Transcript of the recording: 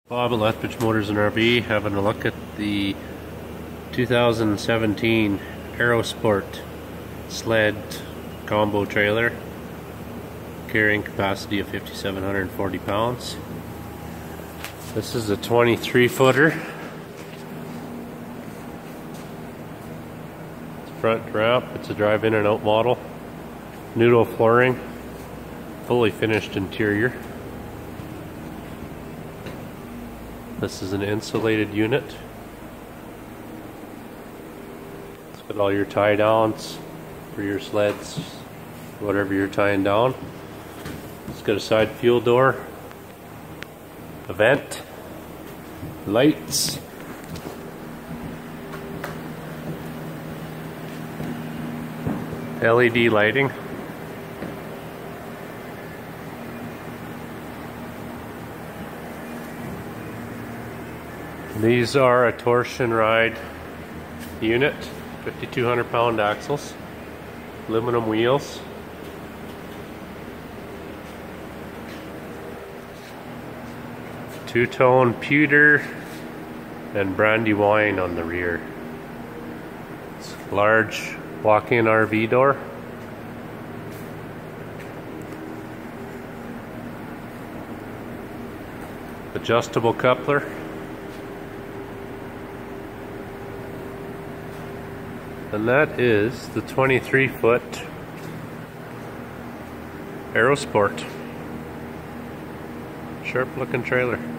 Bob at Lethbridge Motors and RV, having a look at the 2017 Aerosport sled combo trailer, carrying capacity of 5,740 pounds. This is a 23-footer. Front ramp, it's a drive in and out model. Noodle flooring, fully finished interior. This is an insulated unit. It's got all your tie downs for your sleds, whatever you're tying down. It's got a side fuel door, a vent, lights, LED lighting. These are a torsion ride unit, 5,200 pound axles, aluminum wheels. Two-tone pewter and brandy wine on the rear. It's a large walk-in RV door. Adjustable coupler. And that is the 23-foot Aerosport. Sharp looking trailer.